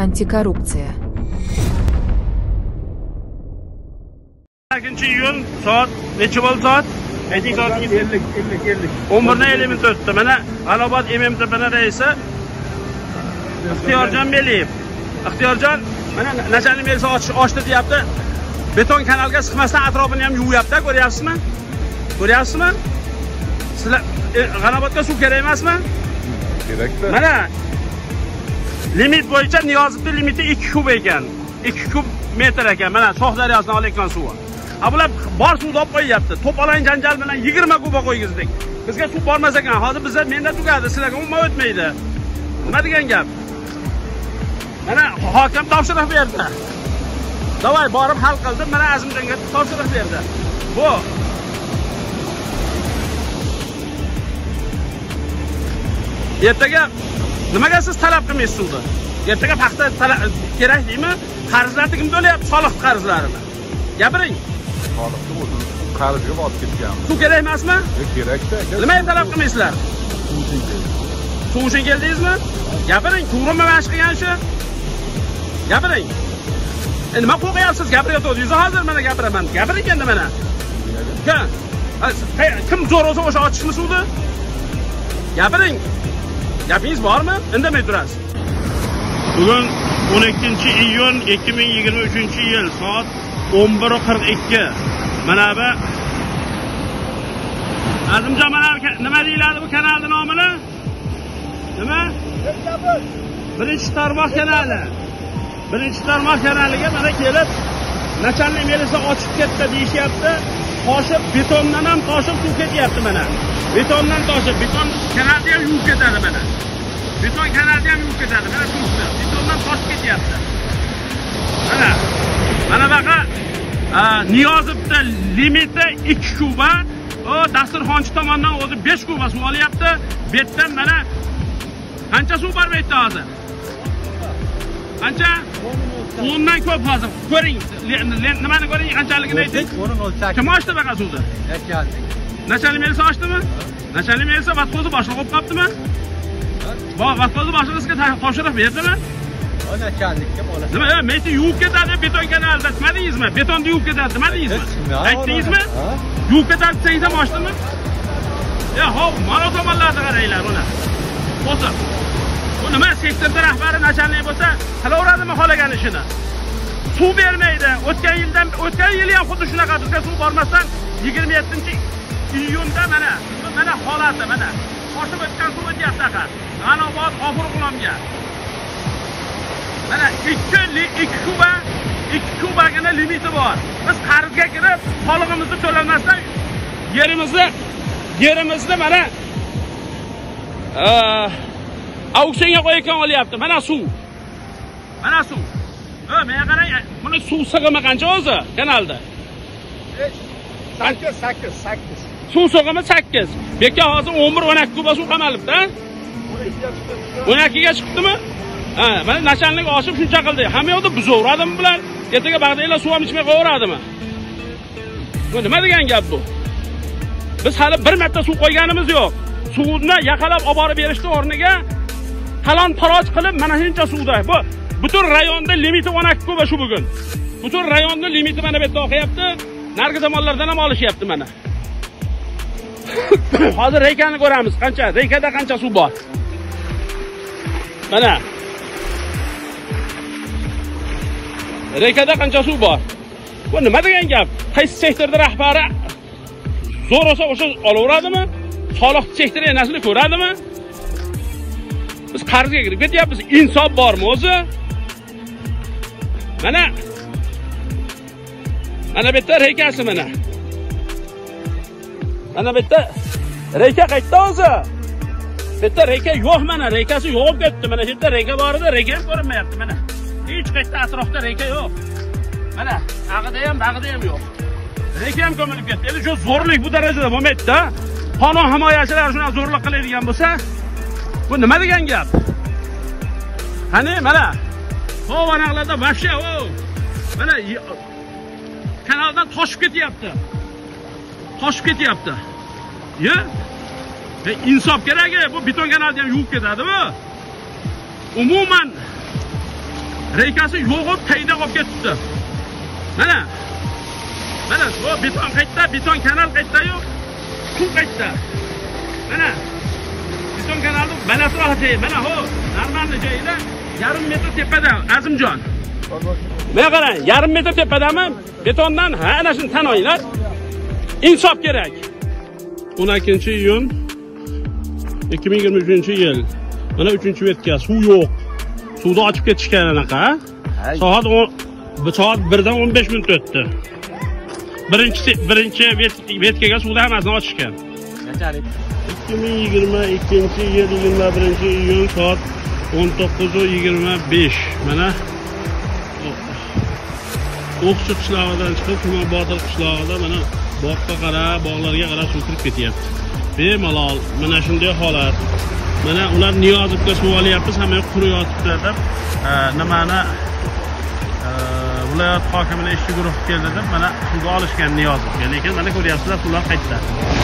Antikorrupsiya. 2-iyun soat necha bo'ldi soat? Ayting soatingiz 50. 11:50 o'tdi. Mana Alobod MMTPning raisi Ixtiyorjon Meliyev. Ixtiyorjon, mana nachalnik melisa ochdi deyapti. Beton kanalga siqmasdan atrofini ham yuvyapti, ko'ryapsizmi? Ko'ryapsizmi? Sizlar G'anobodga suv kerak emasmi? Kerakda. Mana limit bo'yicha Niyozovning limiti 2 kub ekan. 2 kub metr ekan. Mana So'x daryosidan olayotgan suvi. Bular bor suvni olib qo'yapti. To'polon janjal bilan 20 kuba qo'ygizdik. Bizga suv bormas ekan. Hozir bizda menda tugadi, sizlarga umuman o'tmaydi. Nima degan gap? Mana hokim topshiriq berdi. Davay borib hal qildim. Mana Azimjonga topshiriq berdi. Bu ertaga nimaga siz talab qilmaysiz suvni? Ertaga paxta kerak deymi? Qarzlarni kim to'layapti? Soliq qarzlarini. Gapiring. Soliqni o'zi qarzga olib ketgan. Suv kerak emasmi? Kerakda. Nimaga talab qilmaysizlar? Suv uchun keldingizmi? Gapiring, to'g'rimi mana shu qilgan ishi? Gapiring. Nima qo'yapsiz? Gapiryapsiz. Hozir mana gapiraman. Gapiring endi mana. Kim zo'r bo'lsa o'sha ochishmi suvni? Gapiring. Gapingiz bormi? Indamay turasiz. Bugun 12-iyun 2023-yil soat 11:42. Mana bu Azimjon, mana nima deyiladi bu kanalning nomini? Nima? Birinchi tarmoq kanali. Birinchi tarmoq kanaliga mana kelib nachalnik melisa ochib ketdi deyishyapti. Toshib, betondan ham toshib suv ketyapti mana. Betondan toshib, beton kanalni ham yuvib ketadi mana. Beton kanalni ham yuvib ketadi. Mana suvni betondan toshib ketyapti. Mana baqa Niyozovning limiti 2 kuba, o Dasturxonchi tomonidan o'zi 5 kuba suv olyapti. Bu yerdan mana qancha suv bor bu yerda hozir? Qancha? 10 dan ko'p hozir. Ko'ring, nimani ko'ring, qanchaligini ayting. Kim ochdi baqa suvni? Nachalnik melisa ochdimi? Nachalnik melisa vatqo'zi boshliq bo'lib qolibdimi? Vatqo'zi boshlig'iga topshiriq berdimi? Nachalnikka bo'ladi. Nima, men yuvib ketadi beton kanalida, demadingizmi? Betonni yuvib ketadi, demadingizmi? Aytdingizmi? Yuvib ketadi desangiz ham ochdimi? Hop, mana tomonlarga qaranglar buni. Bosib. Bu nima, sektorda rahbari nachalnik bo'lsa, qilaveradimi xohlagan ishini? Suv bermaydi. O'tgan yil ham xuddi shunaqa bizga suv bormasdan 27-iyunda mana holati mana. Qo'shib o'tgan suv o'tyapti aqa. G'anobod G'ofurg'ulomga. Mana 2 kubagina limiti bor. Biz qarzga kirib, solig'imizni to'lamasdan yerimizni mana auksionga qo'ygan olyapti. Mana suv. Mana suv. Menga qarang, buni suv sig'imi qancha o'zi kanalda? 8. Suv sig'imi 8. Beka hozir 11-12 kuba suv qamalibdi, ha? 12 ga chiqdimi? Mana nachalnik oshib shuncha qildi. Hamma yoqda buzaveradimi bular? Ertaga bag'daylar suv ham ichmay qo'yaveradimi? Bu nima degan gap bu? Biz hali bir marta suv qo'yganimiz yo'q. Suvni yaqalab olib borib berishni o'rniga talon-taroj qilib mana shuncha suvda. Bu butun rayonda limiti 12 kuba shu bugun. Butun rayonda limiti mana bu yerda oqyapti. Nargi zamonlardan ham olishyapti mana. Hozir Reykani ko'ramiz. Reykada qancha suv bor? Mana. Reykada qancha suv bor? Bu nima degan gap? Qaysi sektorda rahbari zo'r olsa o'sha olaveradimi? Soliq sektori narsani ko'radimi? Biz qarzga kirib ketyapmiz. Insof bormi o'zi? Mana bu yerda reykasi mana. Mana bu yerda reyka qayerda o'zi? Bu yerda reyka yo'q mana, reykasi yo'q ketdi. Mana shu yerda reyka bor edi, reyka ham ko'rinmayapti mana. Hech qayerda atrofda reyka yo'q. Mana, ag'ida ham, bag'ida ham yo'q. Reyka ham ko'milib ketdi. Endi shu zo'rlik bu darajada bo'lmaydi-da. Qonun himoyachilar shuna zo'rlik qiladigan bo'lsa, bu nima degan gap? Qani mana Hovanoqlarda vashya mana kanaldan toshib ketyapti. Ya? Insof kerak, bu beton kanalni ham yuvib ketadi bu. Umuman reykasi yo'g'ib tayda olib ketibdi. Mana o beton qaytda, beton kanal qaytda yo'q. Suv qaytda. Mana beton kanalning balasi rohatay. Mana ho, normalniy joyida yarim metr tepada Azimjon. Mana qarang, yarim metr tepadami? Betondan ana shuni tan olinglar. Insof kerak. 12-iyun 2023-yil. Mana 3-vetka suv yo'q. Suvni ochib ketishgan anaqa. Soat 1dan 15 minut o'tdi. Birinchi vetkaga suvni hammasini ochishgan. Qanchalik? 2022-yil 21-iyun soat 19:25. Mana O'qchi qishlog'idan chiqib, Tuman Botir qishlog'ida mana bog'ga qarab, bog'larga qarab suv kirib ketyapti. Bemalol mana shunday holat. Mana ular Niyozovga suv olyapmiz, hamma yoq quriyotibdi deb nimani viloyat hokimining ishchi guruhi keldi deb mana suvga olishgan Niyozovga. Lekin mana ko'ryapsizlar, suvlar qaytdi.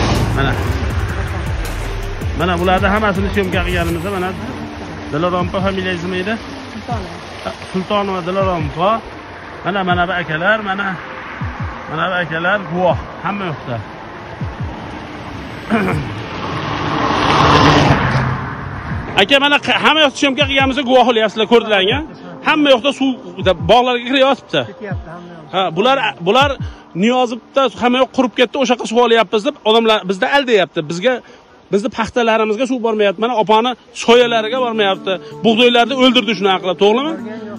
Mana bularni hammasini syomka qilganimizda mana Dilorompa familiyangiz nima edi? Sultonova Dilorompa. Mana bu akalar, mana bu akalar guvoh hamma yoqda. Aka mana hamma yoqda syomka qilganimizda guvoh bo'lyapsizlar, ko'rdilarga. Hamma yoqda suv bog'larga kiryapti. Ha, bular Niyozovda hamma yoq qurib ketdi, o'sha yoqqa suv olyapmiz deb odamlar bizda aldayapti. Bizni paxtalarimizga suv bormayapti. Mana opani soyalariga bormayapti. Bug'doylarni o'ldirdi shunaqa qilib, to'g'rimi?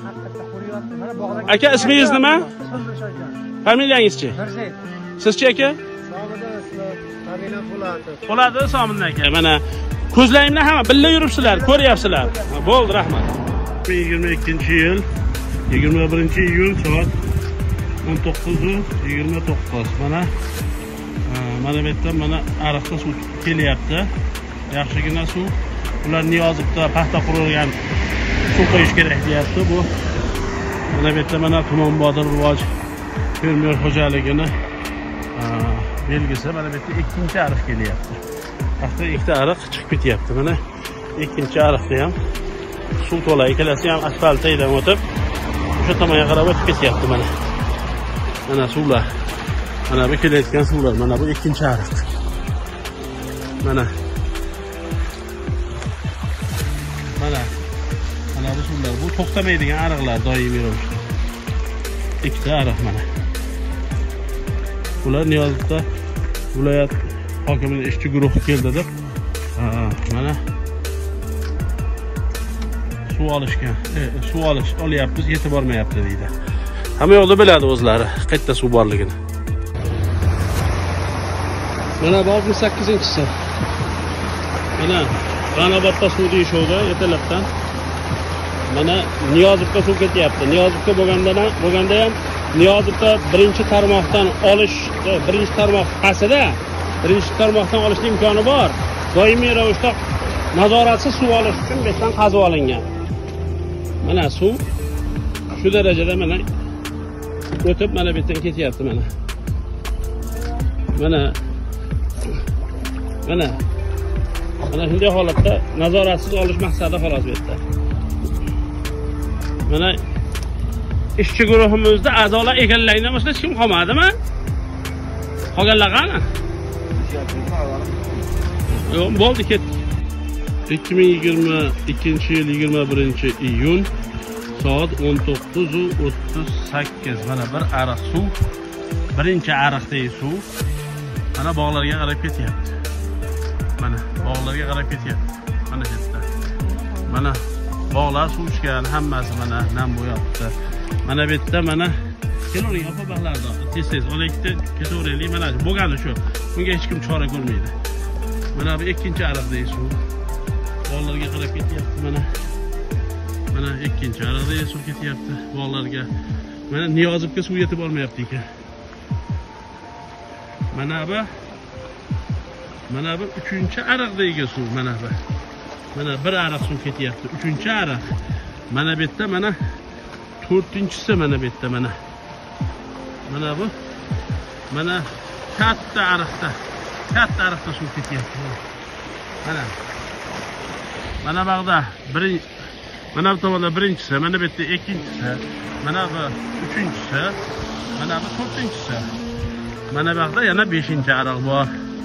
Aka ismingiz nima? Familiyangizchi? Sizchi aka? Po'latov Somin aka. Mana ko'zlaringlar hamma birga yuribsizlar, ko'ryapsizlar. Bo'ldi, rahmat. 2022-yil 21-iyun soat 19:29. Mana bu yerda mana ariqda suv kelyapti. Yaxshigina suv. Ular Niyozovda paxta qurilgan suv qo'yish kerak deyapti. Bu mana bu yerda mana Tuman Botir rivoj fermer xo'jaligini belgisi. Mana bu yerda ikkinchi ariq kelyapti. Paxta ikkita ariq chiqib ketyapti. Mana ikkinchi ariqda ham suv to'la, ikkalasi ham asfaltdan o'tib o'sha tomonga qarab o'tib ketyapti mana. Mana suvlar. Mana bu kelayotgan suvlar, mana bu ikkinchi ariq. Mana bu suvlar, bu to'xtamaydigan ariqlar doimiy ravishda. Ikkita ariq mana. Bular Niyozovda viloyat hokimining ishchi guruhi keldi deb mana suv olishgan. Suv olyapmiz, yetib bormayapti deydi. Hamma yo'lda biladi o'zlari qayerda suv borligini. Mana bu 68-si. Mana G'anobodda suv deyishuvdi ertalabdan. Mana Niyozovga suv ketyapti. Niyozovga bo'lganda ham Niyozovda birinchi tarmoqdan olish, birinchi tarmoq qasida, birinchi tarmoqdan olishning imkoni bor. Doimiy ravishda nazoratsiz suv olish uchun bu yerdan qazib olingan. Mana suv shu darajada mana o'tib mana bu yerdan ketyapti mana. Mana shunday holatda nazoratsiz olish maqsadi xolos bu yerda. Mana ishchi guruhimizda a'zolar ekanlardan boshqa hech kim qolmadimi? Qolganlar qani? Yo'q, bo'ldi, ketdi. 2022-yil 21-iyun soat 19:38. Mana bir ariq suv, birinchi ariqdagi suv mana bog'larga qarab ketyapti. Mana bog'larga qarab ketyapti. Mana bu yerda. Mana bog'lar suv ichgan, hammasi mana nam bo'yapti. Mana bu yerda mana kelavering opa bog'larda. Tez olaylikda ketaveraylik. Mana bo'lgani shu. Bunga hech kim chora ko'rmaydi. Mana bu ikkinchi ariqdagi suv. Bog'larga qarab ketyapti mana. Mana ikkinchi ariqdagi suv ketyapti bog'larga. Mana Niyozovga suv yetib bormayapti ekan. Mana bu uchinchi ariqdagi suv mana bu. Mana bir ariq suv ketyapti. Uchinchi ariq. Mana bu yerda mana to'rtinchisi mana bu yerda mana. Mana bu. Mana katta ariqda suv ketyapti. Mana. Mana bog'da Mana bu tomonda birinchisi, mana bu yerda ikkinchisi, mana bu uchinchisi, mana bu to'rtinchisi. Mana bu yoqda yana 5-ariq bor.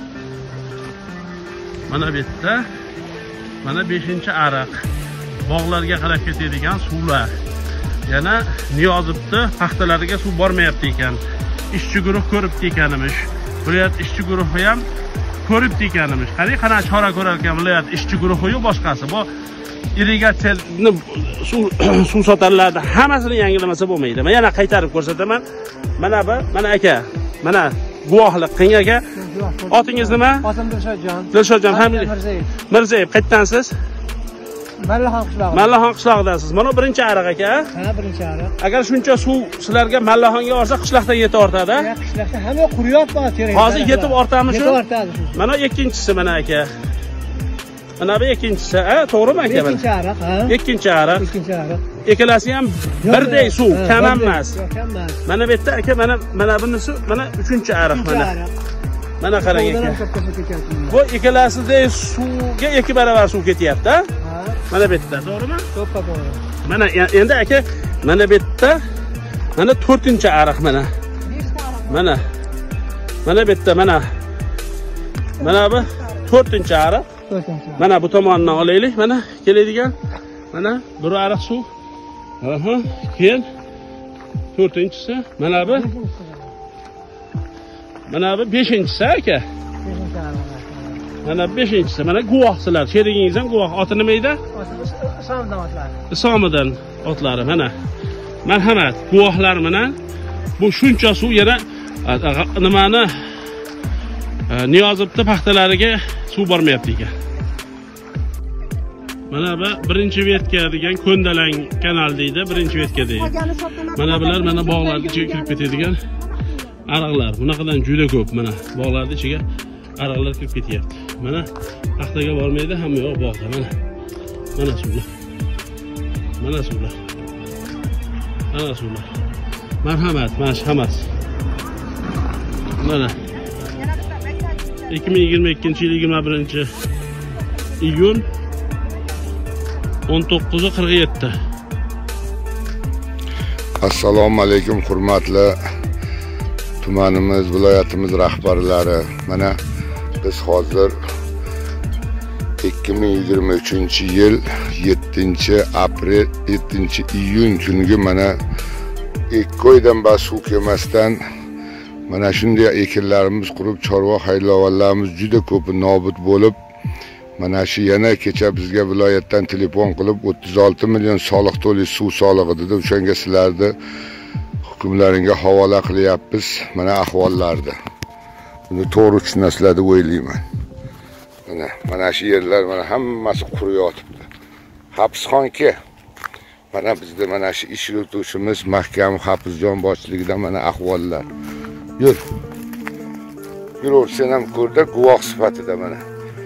Mana bu yerda mana 5-ariq. Bog'larga qarab ketadigan suvlar. Yana Niyozovni paxtalariga suv bormayapti ekan. İşçi guruh ko'ribdi ekanimiz. Viloyat ishchi guruhi ham ko'ribdi ekanimiz. Qanaqa chora ko'rar ekan viloyat ishchi guruhi boshqasi. Bu irrigatsiyani suv sotarlarda hammasini yangilamasa bo'lmaydi. Men yana qaytarib ko'rsataman. Mana bu, mana aka, mana guvohlik qiling aka. Otingiz nima? Otim Dilshodjon. Dilshodjon Mirzayev. Qayerdansiz? Mallahon qishlog'i. Mallahon qishlog'idansiz. Mana birinchi ariq aka. Ha, birinchi ariq. Agar shuncha suv sizlarga Mallahonga borsa, qishloqda yetib ortadi. Qishloqda hamma quryapti kerak. Hozir yetib ortami shu? Yetib ortadi shu. Mana ikkinchisi mana aka. Mana bu ikkinchisi, to'g'rimi aka? Ikkinchi ariq, ha. Ikkinchi ariq. Ikkinchi ariq. Ikkalasi ham birday suv, kam emas. Kam emas. Mana bu yerda aka, mana bunisi, mana uchinchi ariq mana. Mana qarang aka. Bu ikkalasida suvga 2 barobar suv ketyapti, ha? Mana bu yerda, to'g'rimi? To'g'ri. Mana endi aka, mana bu yerda mana 4-ariq mana. Mana. Mana bu yerda mana. Mana bu 4-ariq. Mana bu tomondan olaylik, mana keladigan. Mana bir ariq suv. Aha, keyin 4-si, mana bu. Mana bu 5-si aka. Mana 5-si, mana guvohsizlar. Sherigingiz ham guvoh. Oti nima edi? Isomidan otlari. Isomidan otlari mana. Marhamat, guvohlar bilan bu shuncha suv yana nimani Niyozovni paxtalariga suv bormayapti ekan. Mana bu birinchi vetka degan Ko'ndalang kanal deydi, birinchi vetka deydi. Mana bular mana bog'larga ichiga kirib ketadigan ariqlar. Bunaqadan juda ko'p mana bog'larning ichiga ariqlar kirib ketyapti. Mana paxtaga bormaydi, hamma yoq bog'da mana. Mana suvlar. Mana suvlar. Mana suvlar. Marhamat, mana hammasi. Mana 2022-yil 21-iyun 19:47. Assalomu alaykum hurmatli tumanimiz, viloyatimiz rahbarlari. Mana biz hozir 2023-yil 7-aprel 7-iyun kuniga mana 2 oydan bas suv kelmasdan mana shunday ekinlarimiz qurib, chorva hayvonlarimiz juda ko'p nobud bo'lib, mana shu yana kecha bizga viloyatdan telefon qilib 36 million soliq to'lish suv solig'i dedi. O'shanga sizlarni hukmlaringga havola qilyapmiz. Mana ahvollarda. Buni to'g'ri tushunasizlar deb o'ylayman. Mana shu yerlar mana hammasi qurib yotibdi. Hapsxonki mana bizda mana shu ish yurituvchimiz Mahkam Hafizjon boshchiligida mana ahvollar. Yur. Yur, sen ham ko'rda guvoh sifatida mana.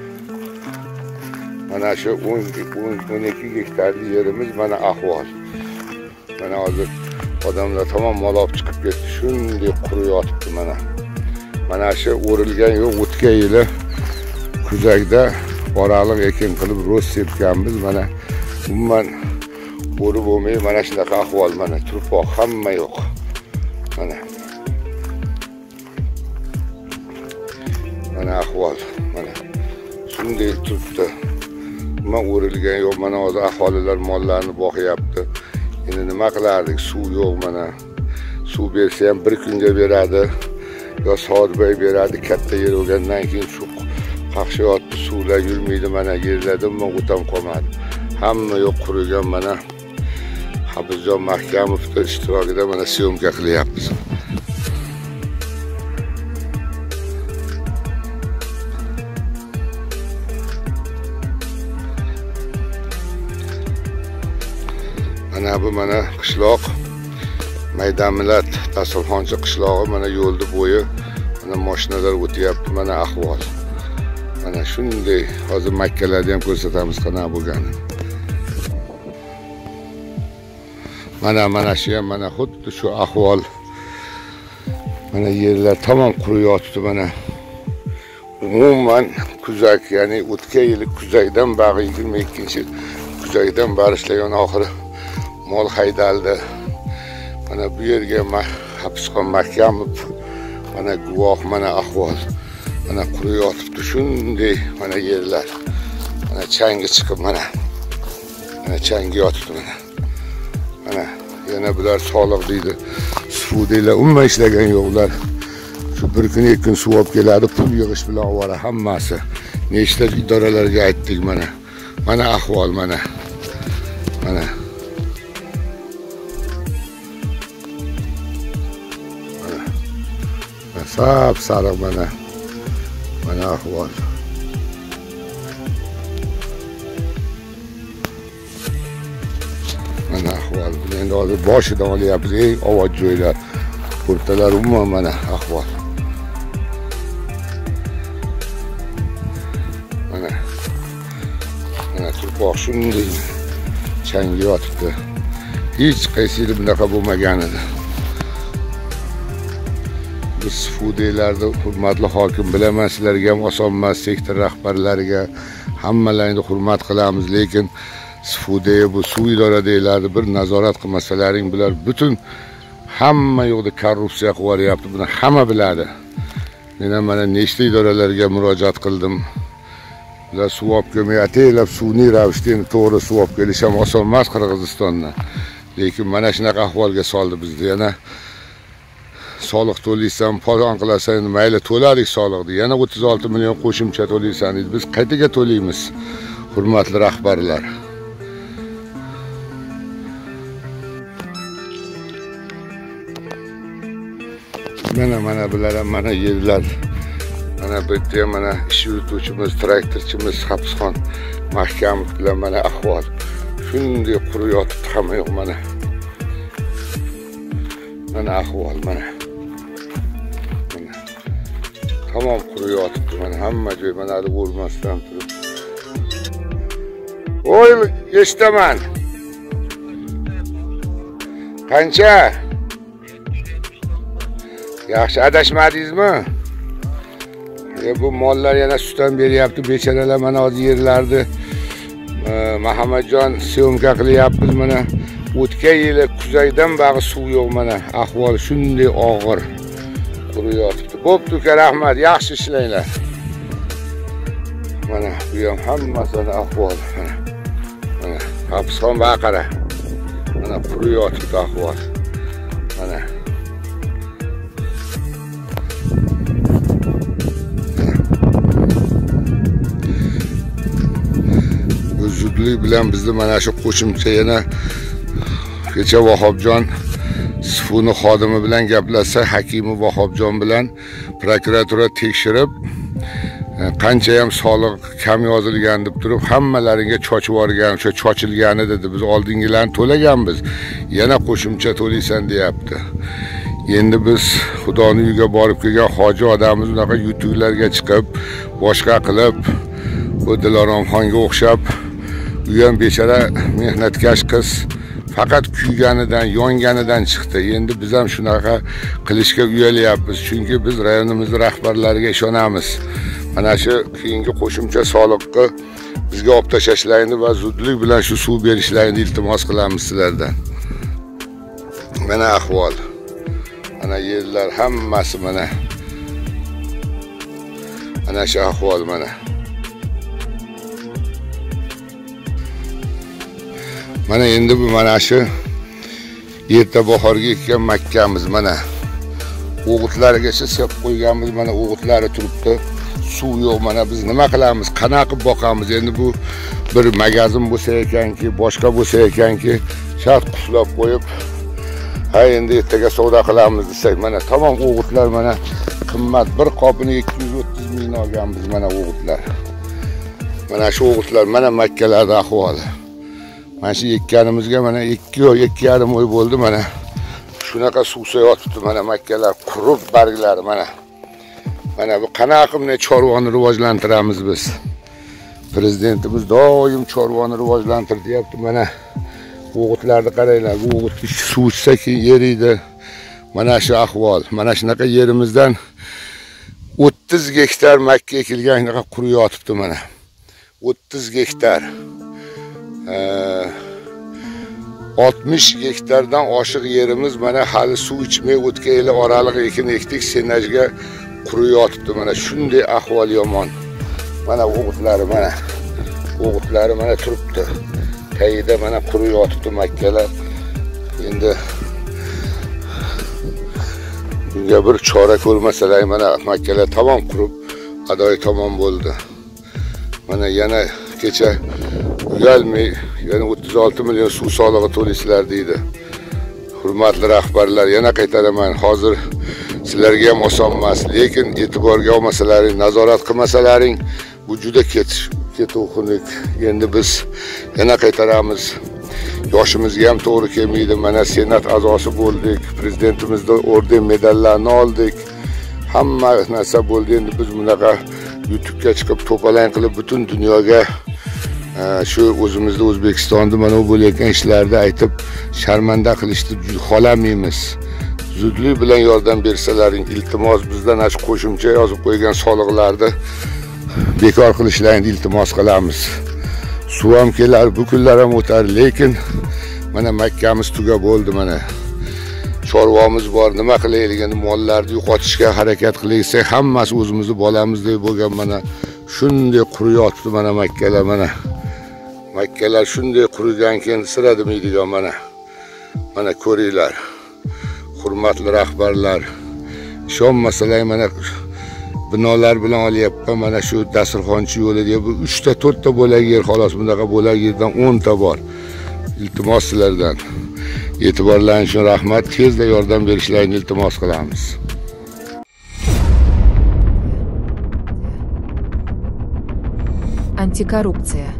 Mana shu 12 gektarli yerimiz mana ahvol. Mana hozir odamlar tamom mol olib chiqib ketdi. Shunday qurib yotibdi mana. Mana shu o'rilgan yo'q, o'tgan yili kuzakda oraliq ekin qilib ro'z sepganmiz. Mana umuman o'rib bo'lmay mana shunaqa ahvol mana. Turpoq hamma yo'q. Mana. Mana ahvol mana. Shunday turibdi. Nima o'rilgan yo'q, mana hozir aholilar mollarni boqyapti. Endi nima qilardik? Suv yo'q mana. Suv bersa ham bir kunga beradi. Yo soatbay beradi. Katta yer bo'lgandan keyin shu qaqshayotdi, suvlar yurmaydi mana yerlardan o'tam qolmadi. Hamma yo'q qurigan mana. Hafizjon Mahkamovning ishtirokida mana syomka qilyapmiz. Mana bu mana qishloq Maydon Millat Dasturxonchi qishlog'i mana yo'lda bo'yi mana mashinalar o'tyapti, mana ahvol. Mana shunday hozir makkalarni ham ko'rsatamiz qanaqa bo'lganini. Mana shu ham mana xuddi shu ahvol. Mana yerlar tamom qurib yotibdi mana. Umuman kuzak, ya'ni o'tgan yil kuzakdan bag'i 22-yil kuzakdan barishlaygan oxiri mol haydaldi. Mana bu yerga hapsxon Mahkamov mana guvoh, mana ahvol. Mana qurib yotibdi shunday mana yerlar. Mana changi chiqib mana changi yotibdi mana. Mana yana bular soliq deydi. Suvdeylar umuman ishlagan yo'qlar. Shu bir kun ikki kun suv olib keladi, pul yig'ish bilan ovora hammasi. Nechta idoralarga aytdik mana. Mana ahvol mana. Mana. Sap sariq mana. Mana ahvol. Mana ahvol. Endi hozir boshidan olyapmiz, eng ovoz joylar. O'rtalar umuman mana ahvol. Mana turpoq shunday changi yotibdi. Hech qaysida bunaqa bo'lmagan edi. Biz Fudeylarda hurmatli hokim bilaman, sizlarga ham oson emas, sektor rahbarlariga hammalaringni hurmat qilamiz, lekin Fudey bu suv idoradagilarni bir nazorat qilmasalaring, bular butun hamma yo'qda korrupsiya qilib yuryapti. Buni hamma biladi. Men ham mana nechta idoralarga murojaat qildim. Bular suv olib kelmay, ataylab sun'iy ravishda to'g'ri suv olib kelish ham oson emas Qirg'izistonda. Lekin mana shunaqa ahvolga soldi bizni. Yana soliq to'laysan, falon qilasan, mayli to'ladik soliqni. Yana 36 million qo'shimcha to'laysan deydi. Biz qaytaga to'laymiz, hurmatli rahbarlar. Mana bular ham mana yerlar. Mana bu yerda mana ish yurituvchimiz, traktorchimiz Hapsxon Mahkamov bilan mana ahvol. Shunday qurib yotibdi hamma yo'q mana. Mana ahvol mana. Tamom qurib yotibdi mana hamma joy mana hali o'rmasdan turib. Voy, eshitaman. Qancha? Yaxshi adashmadingizmi? Bu mollar yana sutdan beryapti, bechoralar mana hozir yerlarni Muhammadjon syomka qilyapmiz mana. O'tgan yili kuzaydan beri suv yo'q mana. Ahvol shunday og'ir. Qurib yotibdi. Bo'pti uka, rahmat, yaxshi ishlanglar. Mana bu ham hammasini ahvol mana. Mana Hapsxon baqara. Mana qurib yotibdi ahvol. Mana zudlik bilan bizni mana shu qo'shimcha yana kecha Vahobjon Sifuni xodimi bilan gaplashsa, Hakimi Vahobjon bilan prokuratura tekshirib, qancha ham soliq kam yozilgan deb turib, hammalaringa chochib yuborgan, o'sha chochilgani dedi. Biz oldingilarni to'laganmiz. Yana qo'shimcha to'laysan deyapti. Endi biz Xudoning uyiga borib kelgan hoji odamimiz unaqa yutuqlarga chiqib, boshqa qilib, bu Diloromxonga o'xshab u ham bechora mehnatkash qiz faqat kuyganidan, yonganidan chiqdi. Endi biz ham shunaqa qilishga uyalyapmiz, chunki biz rayonimizning rahbarlariga ishonamiz. Mana shu keyingi qo'shimcha soliqni bizga olib tashlashlayni va zudlik bilan shu suv berishlarini iltimos qilamiz sizlardan. Mana ahvol. Mana yerlar hammasi mana. Mana shu ahvol mana. Mana endi bu mana shu erta bahorga ekkan makkamiz mana. O'g'itlargacha sep qo'yganmiz, mana o'g'itlari turibdi. Suv yo'q, mana biz nima qilamiz? Qana qilib boqamiz. Endi bu bir magazin bo'lsa ekanki, boshqa bo'lsa ekanki, shart quflab qo'yib, ha endi ertaga savdo qilamiz desak, mana tamom o'g'itlar mana qimmat. Bir qopini 230 ming olganmiz mana o'g'itlar. Mana shu o'g'itlar mana makkalarda ahvoli. Mana shu ekkanimizga mana 2.5 oy bo'ldi mana. Shunaqa suvsa yotibdi mana makkalar, qurib barglari mana. Mana bu qanaqimne chorvoni rivojlantiramiz biz. Prezidentimiz doim chorvoni rivojlantir deyapti mana. O'g'itlarni qaranglar, bu o'g'it suv ichsa keyin yeriydi. Mana shu ahvol. Mana shunaqa yerimizdan 30 gektar makka ekilgan shunaqa qurib yotibdi mana. 30 gektar. 60 gektardan oshiq yerimiz mana hali suv ichmay o'tgan yili oraliq ekin ekdik, senajga qurib yotibdi. Mana shunday ahvol yomon. Mana o'g'itlari mana turibdi. Tayida mana qurib yotibdi makkalar. Endi bunga bir chora ko'rmasalar, mana makkalar tamom qurib, adoy tamom bo'ldi. Mana yana kecha uyalmay, yana 36 million suv solig'i to'laysizlar deydi. Hurmatli rahbarlar, yana qaytaraman, hozir sizlarga ham oson emas, lekin e'tiborga olmasalaring, nazorat qilmasalaring, bu juda ketuxunlik. Endi biz yana qaytaramiz. Yoshimizga ham to'g'ri kelmaydi. Mana senat a'zosi bo'ldik, prezidentimizdan orden medallarni oldik. Hamma narsa bo'ldi. Endi biz bunaqa YouTube'ga chiqib to'palang qilib butun dunyoga shu o'zimizda O'zbekistonda mana bu bo'layotgan ishlarda aytib sharmanda qilishni xohlamaymiz. Zudlik bilan yordam bersalaring, iltimos bizdan ash qo'shimcha yozib qo'ygan soliqlarni bekor qilishlarini iltimos qilamiz. Suv ham kelar, bu kunlar ham o'tar, lekin mana Makkamiz tugab bo'ldi mana. Chorvamiz bor, nima qilaylik endi, mollarni yo'qotishga harakat qilaylik, hammasi o'zimizni bolamizdek bo'lgan mana shunday qurib yotibdi mana Makkalar mana. Makkalar shunday quriganki endi sira demaydigan mana. Mana ko'ringlar. Hurmatli rahbarlar, ishonmasalar mana binolar bilan olyapman, mana shu dasturxonchi yo'li deb 3 ta 4 ta bo'lak yer xolos, bunaqa bo'lak yerdan 10 ta bor. Iltimos sizlardan e'tiborlaringiz uchun rahmat, tezda yordam berishlarini iltimos qilamiz. Антикоррупция.